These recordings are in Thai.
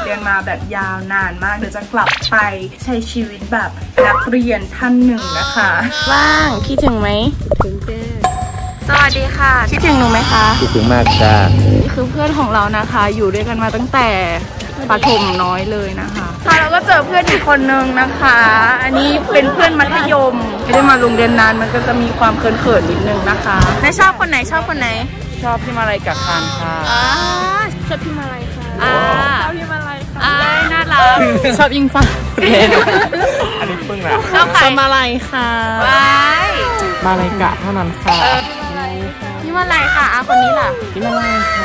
รียนมาแบบยาวนานมากเดี๋ยวจะกลับไปใช้ชีวิตแบบนักเรียนท่านหนึ่งนะคะว่างคิดถึงไหมถึงแก่สวัสดีค่ะคิดถึงหนูไหมคะคิดถึงมากจ้านี่คือเพื่อนของเรานะคะอยู่ด้วยกันมาตั้งแต่ประถมน้อยเลยนะคะค่ะเราก็เจอเพื่อนอีกคนนึงนะคะอันนี้เป็นเพื่อนมัธยมไม่ได้มาโรงเรียนนานมันก็จะมีความเขินๆนิดนึงนะคะนายชอบคนไหนชอบคนไหนชอบพี่มาลัยกับคานค่ะชอบพี่มาลัยค่ะชอบพี่มาลัยค่ะน่ารักชอบยิงฟ้าอันนี้พึ่งนะชอบมาลัยค่ะมาลัยกะเท่านั้นค่ะพี่มาลัยค่ะคนนี้ล่ะพี่มาลัยค่ะ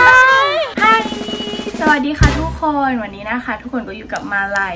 สวัสดีค่ะทุกคนวันนี้นะคะทุกคนก็อยู่กับมาลัย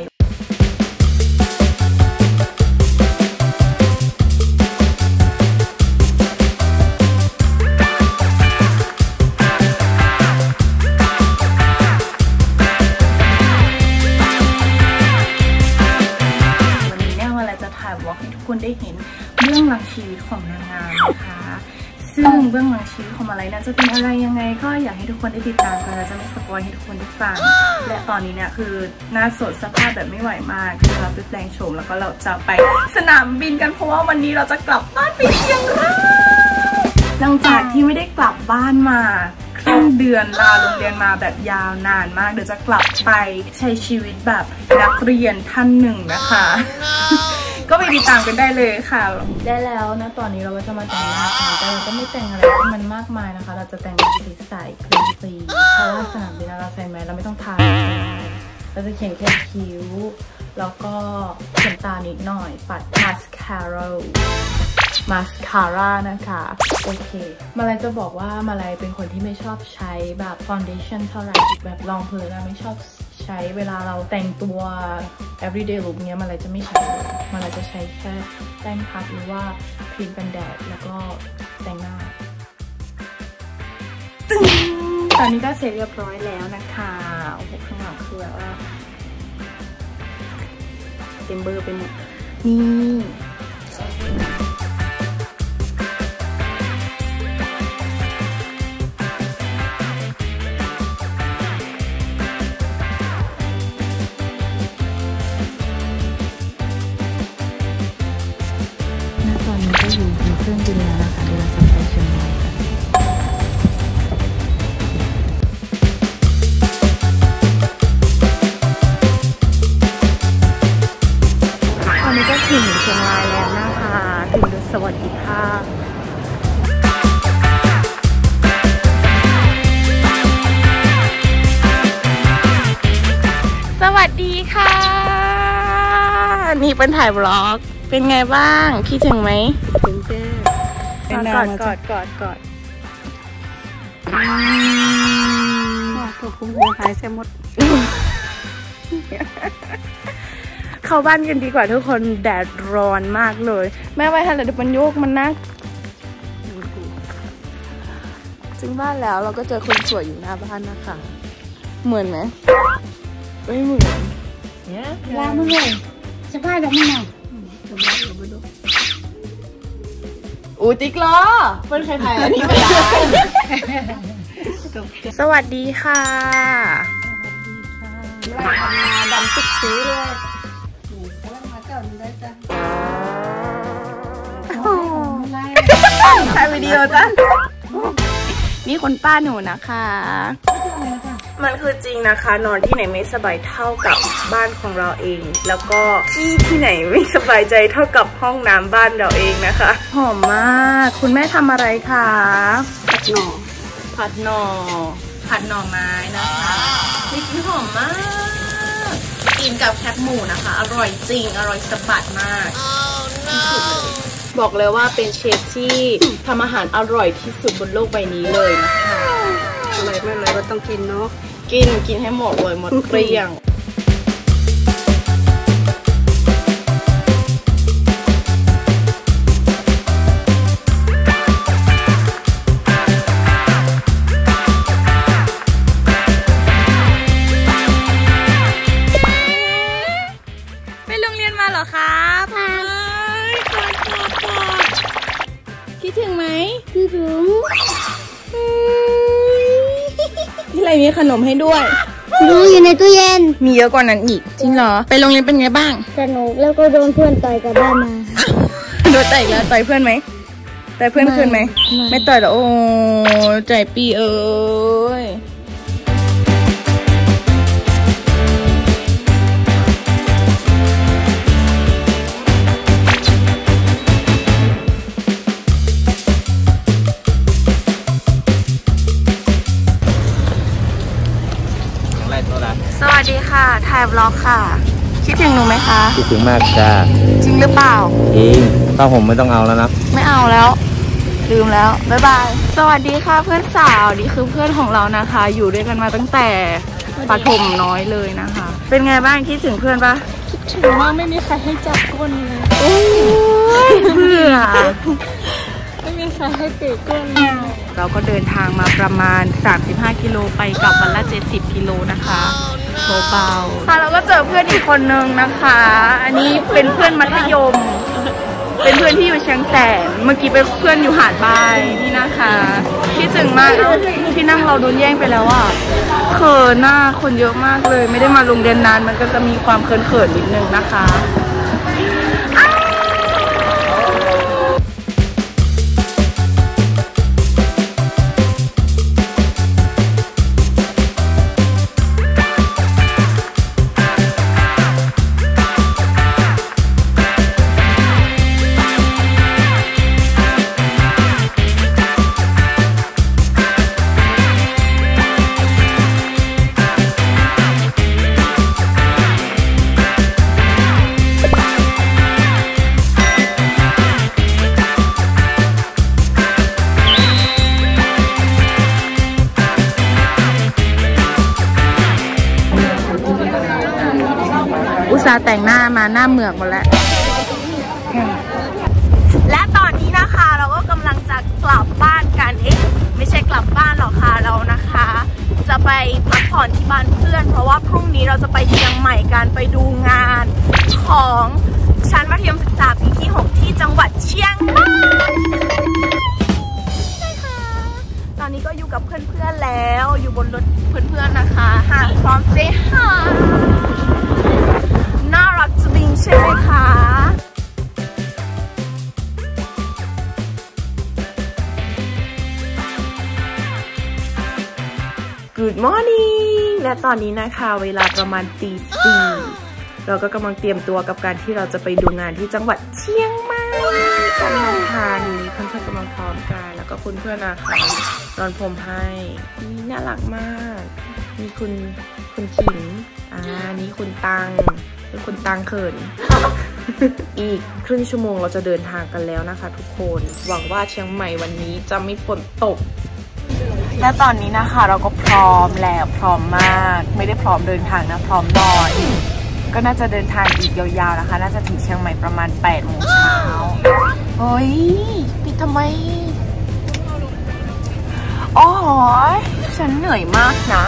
ให้ทุกคนได้เห็นเบื้องหลังชีวิตของนางงามนะคะซึ่งเบื้องหลังชีวิตของอะไรนั้นจะเป็นอะไรยังไงก็อยากให้ทุกคนได้ติดตามกันเราจะไม่สปอยให้ทุกคนได้ฟังและตอนนี้เนี่ยคือหน้าสดสภาพแบบไม่ไหวมากคือเราไปแปลงโฉมแล้วก็เราจะไปสนามบินกันเพราะว่าวันนี้เราจะกลับบ้านไปเชียงรายหลังจากที่ไม่ได้กลับบ้านมาครึ่งเดือนลาโรงเรียนมาแบบยาวนานมากเดี๋ยวจะกลับไปใช้ชีวิตแบบนักเรียนท่านหนึ่งนะคะก็ไปติดตามกันได้เลยค่ะได้แล้วนะตอนนี้เราก็จะมาแต่งหน้ากันแต่เราจะไม่แต่งอะไรที่มันมากมายนะคะเราจะแต่งใสๆคลีนๆเพราะว่าสนามบินเราใส่แมสเราไม่ต้องทาเราจะเขียนแค่คิ้วแล้วก็เขียนตานิดหน่อยปัดมาสคาร่านะคะโอเคมาลัยจะบอกว่ามาลัยเป็นคนที่ไม่ชอบใช้แบบฟ u นเดชั่นเท่าไหร่แบบรองพื้นไม่ชอบใช้เวลาเราแต่งตัว everyday look เนี้ยมาลัยจะไม่ใช้เลยมาลัยจะใช้แค่แป้งพับหรือว่าครีมกันแดดแล้วก็แต่งหน้าตอนนี้ก็เสร็จเรียบร้อยแล้วนะคะโอ้โหข้างหลังคือแบบว่าเต็มเบอร์ไปหมดนี่ตอนนี้ก็อยู่ในเครื่องบินแล้วนะคะเดี๋ยวเราจะไปเชียงรายกันตอนนี้ก็ถึงเชียงรายแล้วนะคะถึงโดยสวัสดิภาพสวัสดีค่ะนี่เป็นถ่ายบล็อกเป็นไงบ้างคิดถึงไหมถึงแก่กอดตัวคุ้มหัวหายเสียหมดเข้าบ้านกันดีกว่าทุกคนแดดร้อนมากเลยแม่ไว้ทันเลยเดี๋ยวมันโยกมันนักถึงบ้านแล้วเราก็เจอคนสวยอยู่หน้าบ้านนะคะเหมือนไหมไม่เหมือนเนี่ยลาไม่เลยสบายแบบนี้นะอูติ๊กล้อเป็นใครถ่ายอันนี้ไม่ได้สวัสดีค่ะดำติ๊กซื้อเลยกำลังมาเก่าได้จ้ะถ่ายวิดีโอจ้ะนี่คนป้าหนูนะคะมันคือจริงนะคะนอนที่ไหนไม่สบายเท่ากับบ้านของเราเองแล้วก็ที่ไหนไม่สบายใจเท่ากับห้องน้ำบ้านเราเองนะคะหอมมากคุณแม่ทำอะไรคะผัดหน่อไม้นะคะนี่หอมมากกินกับแคบหมูนะคะอร่อยจริงอร่อยสะบัดมากที่สุดเลยบอกเลยว่าเป็นเชฟที่ทำอาหารอร่อยที่สุดบนโลกใบนี้เลยนะคะอะไรไม่เลยก็ต้องกินเนาะกินให้หมดเลยหมดเกลี้ยงไปโรงเรียนมาเหรอครับคิดถึงไหมคิดถึงนี่อะไรมีขนมให้ด้วยดูอยู่ในตู้เย็นมีเยอะกว่านั้นอีกจริงเหรอไปโรงเรียนเป็นไงบ้างสนุกแล้วก็โดนเพื่อนต่อยกลับบ้านมาโดนต่อยแล้วต่อยเพื่อนไหมต่อยเพื่อนคืนไหมไม่ต่อยแล้วโอ้ใจปีเอ้ยสวัสดีค่ะถ่ายบล็อกค่ะคิดถึงหนูไหมคะคิดถึงมากจ้าจริงหรือเปล่าจริงถ้าผมไม่ต้องเอาแล้วนะไม่เอาแล้วลืมแล้วบ๊ายบายสวัสดีค่ะเพื่อนสาวนี่คือเพื่อนของเรานะคะ อยู่ด้วยกันมาตั้งแต่ประถมน้อยเลยนะคะ เป็นไงบ้างคิดถึงเพื่อนปะถึงมากไม่มีใครให้จับก้นเลยโอ้ยเบื่อไม่มีใครให้เตะก้นเราก็เดินทางมาประมาณ35กิโลไปกลับวันละ70กิโลนะคะเบาๆค่ะเราก็เจอเพื่อนอีกคนนึงนะคะ อันนี้เป็นเพื่อนมัธยม เป็นเพื่อนที่อยู่เชียงแสนเมื่อกี้เป็นเพื่อนอยู่หาดทรายนี่นะคะคิดถึงมากที่นั่งเราโดนแย่งไปแล้วอ่ะเขินหน้าคนเยอะมากเลยไม่ได้มาโรงเรียนนานมันก็จะมีความเขินๆนิดนึงนะคะอุตส่าห์แต่งหน้ามาหน้าเหมือกหมดแล้วและตอนนี้นะคะเราก็กำลังจะกลับบ้านกันไม่ใช่กลับบ้านหรอกค่ะเรานะคะ จะไปพักผ่อนที่บ้านเพื่อนเพราะว่าพรุ่งนี้เราจะไปเชียงใหม่กันไปดูงานของชั้นมัธยมศึกษาปีที่6ที่จังหวัดเชียงใหม่ตอนนี้ก็อยู่กับเพื่อนๆแล้วอยู่บนรถเพื่อนๆนะคะหากพร้อมเซฮายน่ารักจริงใช่ไหมคะ Good morning และตอนนี้นะคะเวลาประมาณตี 4เราก็กำลังเตรียมตัวกับการที่เราจะไปดูงานที่จังหวัดเชียงใหม่กันนะคะนี่เพื่อนๆกำลังพร้อมกันแล้วก็เพื่อนๆนะคะนอนผมให้นี่น่ารักมากมีคุณขิงนี่คุณตังเป็นคุณตังเขิน อีกครึ่งชั่วโมงเราจะเดินทางกันแล้วนะคะทุกคนหวังว่าเชียงใหม่วันนี้จะไม่ฝนตกและตอนนี้นะคะเราก็พร้อมแล้วพร้อมมากไม่ได้พร้อมเดินทางนะพร้อมนอนก็น่าจะเดินทางอีกยาวๆนะคะน่าจะถึงเชียงใหม่ประมาณ8 โมงเช้าเฮ้ยปิดทำไมอ๋อฉันเหนื่อยมากนะ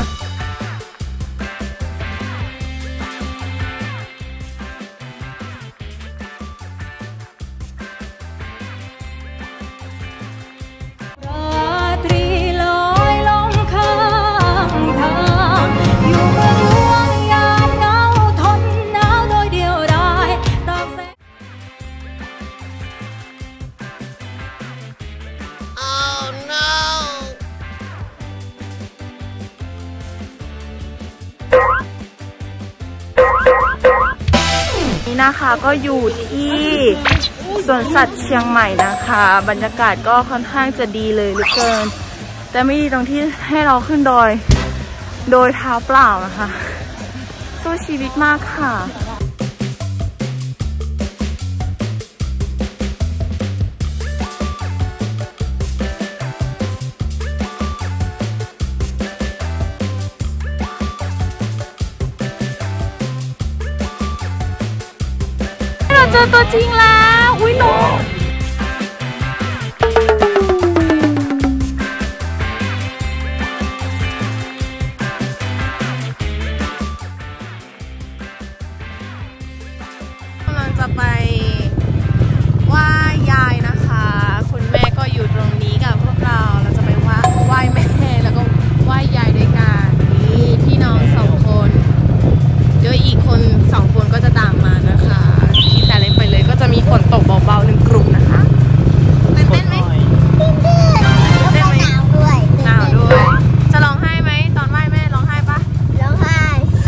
นี่นะคะก็อยู่ที่สวนสัตว์เชียงใหม่นะคะบรรยากาศก็ค่อนข้างจะดีเลยเหลือเกินแต่ไม่ดีตรงที่ให้เราขึ้นดอยโดยเท้าเปล่านะคะสู้ชีวิตมากค่ะเจอตัวจริงแล้วอุ้ยน้องกำลังจะไปไหว้ยายนะคะคุณแม่ก็อยู่ตรงนี้กับพวกเราจะไปไหว้แม่แล้วก็ไหว้ยายด้วยกันนี่พี่น้อง2 คน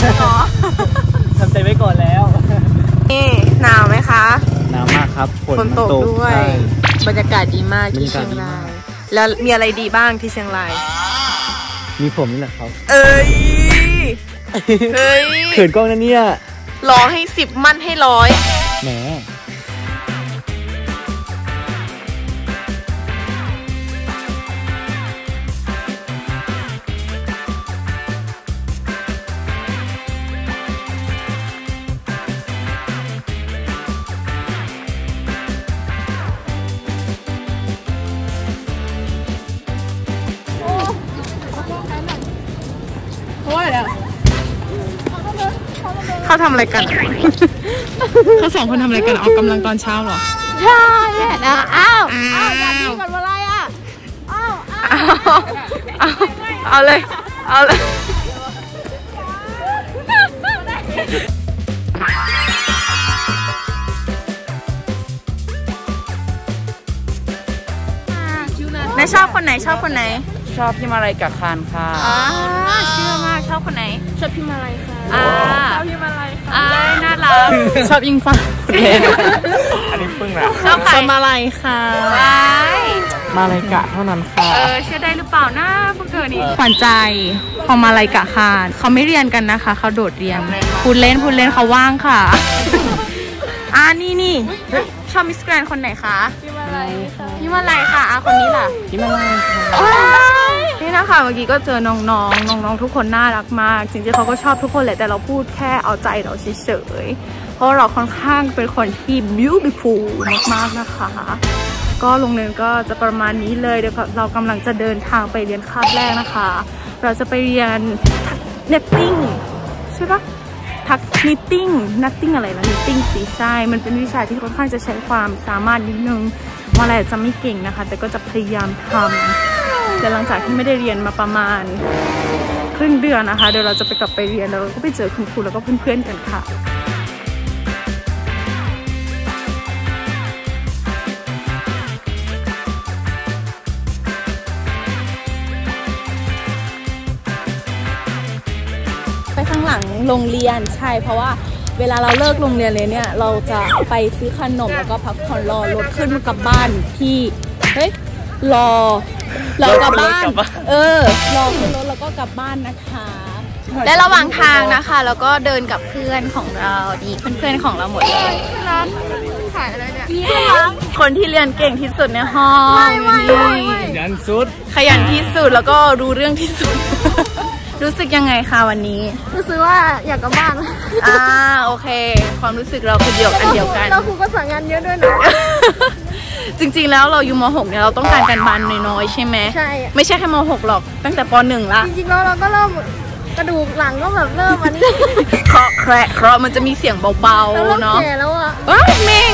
หรอทำใจไว้ก่อนแล้วนี่หนาวไหมคะหนาวมากครับฝนฝนตกด้วยใช่บรรยากาศดีมากที่เชียงราย แล้วมีอะไรดีบ้างที่เชียงรายมีผมนี่แหละครับเอ้ย เฮ้ยเขินกล้องนะเนี่ยร้องให้10มั่นให้100 แหมเขาทำอะไรกัน เขา2 คนทำอะไรกันออกกำลังตอนเช้าเหรอใช่นะอ้าวอยากกินกันอะไรอ่ะเอาเลย เอาเลย นายชอบคนไหนชอบคนไหนชอบพี่มาลัยกับคานค่ะเชื่อมากชอบคนไหนชอบพี่มาลัยค่ะชอบพี่มาลัยค่ะน่ารักชอบยิงฟ้าอันนี้ปึ้งนะชอบใครมาลัยค่ะมาเลยกะเท่านั้นค่ะเชื่อได้หรือเปล่านะพวกเธอนี่ขวัญใจของมาลัยกะคานเขาไม่เรียนกันนะคะเขาโดดเรียนพูดเล่นเขาว่างค่ะนี่ชอบมิสแกรนคนไหนคะพี่มาลัยค่ะพี่มาลัยค่ะคนนี้ล่ะพี่มาเลยค่ะนี่นะคะเมื่อกี้ก็เจอน้องทุกคนน่ารักมากจริงๆเขาก็ชอบทุกคนแหละแต่เราพูดแค่เอาใจเราเฉยๆเพราะเราค่อนข้างเป็นคนที่ beautiful มากๆนะคะก็โรงเรียนก็จะประมาณนี้เลยเดี๋ยวเรากำลังจะเดินทางไปเรียนคาบแรกนะคะเราจะไปเรียน knitting ใช่ปะทัก knitting อะไรนะ knitting สิใช่มันเป็นวิชาที่ค่อนข้างจะใช้ความสามารถนิดนึงมาแหละจะไม่เก่งนะคะแต่ก็จะพยายามทำแต่หลังจากที่ไม่ได้เรียนมาประมาณครึ่งเดือนนะคะเดี๋ยวเราจะไปกลับไปเรียนแล้วเราก็ไปเจอคุณครูแล้วก็เพื่อนๆกันค่ะไปข้างหลังโรงเรียนใช่เพราะว่าเวลาเราเลิกโรงเรียนเลยเนี่ยเราจะไปซื้อขนมแล้วก็พักผ่อนรอรถขึ้นมากลับบ้านที่รอกลับบ้านรอขึ้นรถแล้วก็กลับบ้านนะคะและระหว่างทางนะคะแล้วก็เดินกับเพื่อนของเราดีเพื่อนของเราหมดเลยร้านขายอะไรเนี่ยคนที่เรียนเก่งที่สุดในห้องยันสุดขยันที่สุดแล้วก็รู้เรื่องที่สุด รู้สึกยังไงคะวันนี้รู้สึกว่าอยากกลับบ้านโอเคความรู้สึกเราคือเดียวกันเราครูก็สั่งงานเยอะด้วยนะจริงๆแล้วเราอยู่ม.6 เนี่ยเราต้องการการบ้านน้อยๆใช่ไหมใช่ไม่ใช่แค่ม.6 หรอกตั้งแต่ป.1 ละจริงๆแล้วเราก็เริ่มกระดูกหลังก็แบบเริ่มอันนี้เคาะแคร์มันจะมีเสียงเบาๆเนาะแก่แล้วอ่ะเมง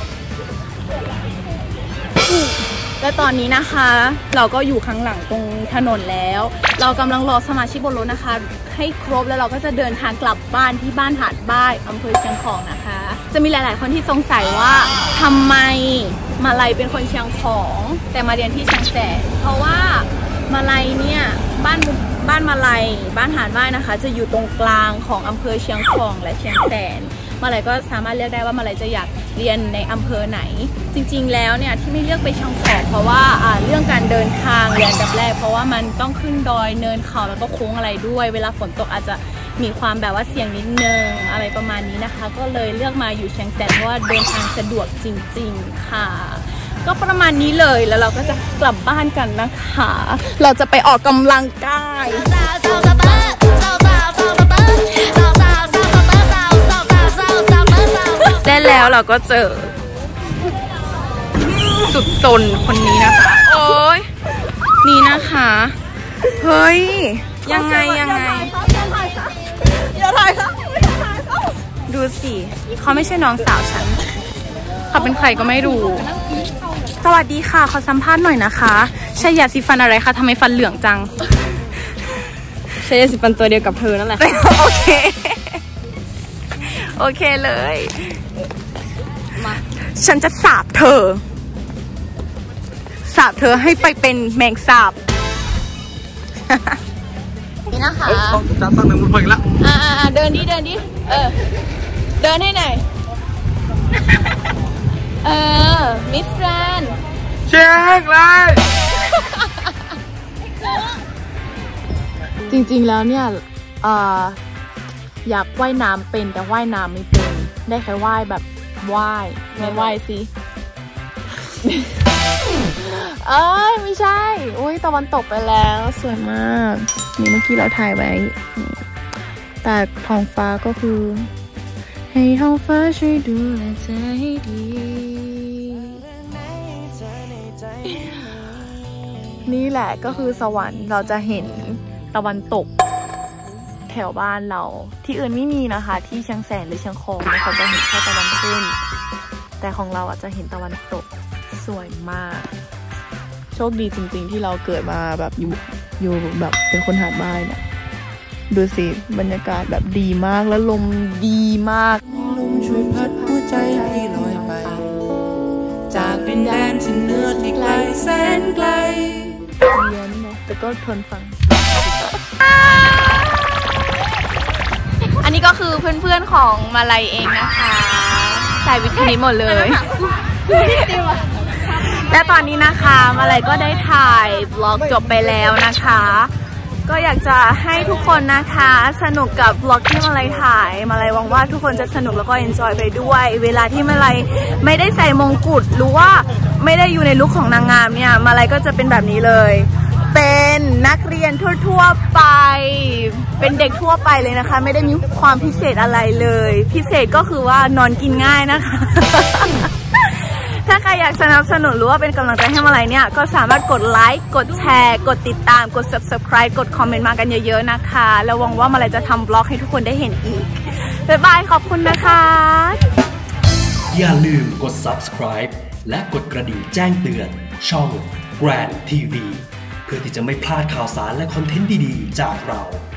และตอนนี้นะคะเราก็อยู่ข้างหลังตรงถนนแล้วเรากำลังรอสมาชิกบนรถนะคะให้ครบแล้วเราก็จะเดินทางกลับบ้านที่บ้านหาดบ้ายอำเภอเชียงของนะคะจะมีหลายๆคนที่สงสัยว่าทำไมมาลัยเป็นคนเชียงของแต่มาเรียนที่เชียงแสนเพราะว่ามาลัยเนี่ยบ้านมาลัยบ้านหาดบ้ายนะคะจะอยู่ตรงกลางของอำเภอเชียงของและเชียงแสนมาลัยก็สามารถเลือกได้ว่ามาลัยจะอยากเรียนในอำเภอไหนจริงๆแล้วเนี่ยที่ไม่เลือกไปเชียงของเพราะว่าเรื่องการเดินทางเรียนกับแรกเพราะว่ามันต้องขึ้นดอยเนินเขาแล้วก็โค้งอะไรด้วยเวลาฝนตกอาจจะมีความแบบว่าเสี่ยงนิดนึงอะไรประมาณนี้นะคะก็เลยเลือกมาอยู่เชียงแสนเพราะว่าเดินทางสะดวกจริงๆค่ะก็ประมาณนี้เลยแล้วเราก็จะกลับบ้านกันนะคะเราจะไปออกกำลังกายได้แล้วเราก็เจอสุดตนคนนี้นะคะโอ้ยนี่นะคะเฮ้ยยังไงอย่าถ่ายค่ะดูสิเขาไม่ใช่น้องสาวฉันเขาเป็นใครก็ไม่รู้สวัสดีค่ะขอสัมภาษณ์หน่อยนะคะใช้ยาสีฟันอะไรคะทำไมฟันเหลืองจังใช้ยาสีฟันตัวเดียวกับเธอนั่นแหละโอเคเลยมาฉันจะสาบเธอให้ไปเป็นแมงสาบนี่นะคะจะตั้งหนึ่งมุดเพลงละเดินดิเดินให้หน่อยมิสแกรนด์เช็คเลยจริงๆแล้วเนี่ยอยากว่ายน้ำเป็นแต่ว่ายน้ำไม่เป็นได้แค่ว่ายแบบว่ายไม่ว่ายสิไม่ใช่อุ้ยตะวันตกไปแล้วสวยมากนี่เมื่อกี้เราถ่ายไว้แต่ท้องฟ้าก็คือให้ท้องฟ้าช่วยดูแลใจให้ดีนี่แหละก็คือสวรรค์เราจะเห็นตะวันตกแถวบ้านเราที่อื่นไม่มีนะคะที่เชียงแสนหรือเชียงคองเขาจะเห็นแค่ตะวันขึ้นแต่ของเราจะเห็นตะวันตกสวยมากโชคดีจริงๆที่เราเกิดมาแบบอยู่แบบเป็นคนหาดบ้านเนี่ยดูสิบรรยากาศแบบดีมากแล้วลมดีมากลมช่วยพัดหัวใจพี่ลอยไปจากดินแดนที่เหนือที่ไกลแสนไกลเย็นเนาะแต่ก็ทนฟังอันนี้ก็คือเพื่อนๆของมาลัยเองนะคะสายวิทย์คณิตหมดเลยและตอนนี้นะคะมาลัยก็ได้ถ่ายบล็อกจบไปแล้วนะคะก็อยากจะให้ทุกคนนะคะสนุกกับบล็อกที่มาลัยถ่ายมาลัยหวังว่าทุกคนจะสนุกแล้วก็เอนจอยไปด้วยเวลาที่มาลัยไม่ได้ใส่มงกุฎหรือว่าไม่ได้อยู่ในลุคของนางงามเนี่ยมาลัยก็จะเป็นแบบนี้เลยเป็นนักเรียนทั่วๆไปเป็นเด็กทั่วไปเลยนะคะไม่ได้มีความพิเศษอะไรเลยพิเศษก็คือว่านอนกินง่ายนะคะ ถ้าใครอยากสนับสนุนหรือว่าเป็นกำลังใจให้มาลัยเนี่ยก็สามารถกดไลค์กดแชร์กดติดตามกด subscribe กดคอมเมนต์มากันเยอะๆนะคะแล้วหวังว่ามาลัยจะทำบล็อกให้ทุกคนได้เห็นอีกบ๊ายบายขอบคุณนะคะอย่าลืมกด subscribe และกดกระดิ่งแจ้งเตือนช่อง Grand TV เพื่อที่จะไม่พลาดข่าวสารและคอนเทนต์ดีๆจากเรา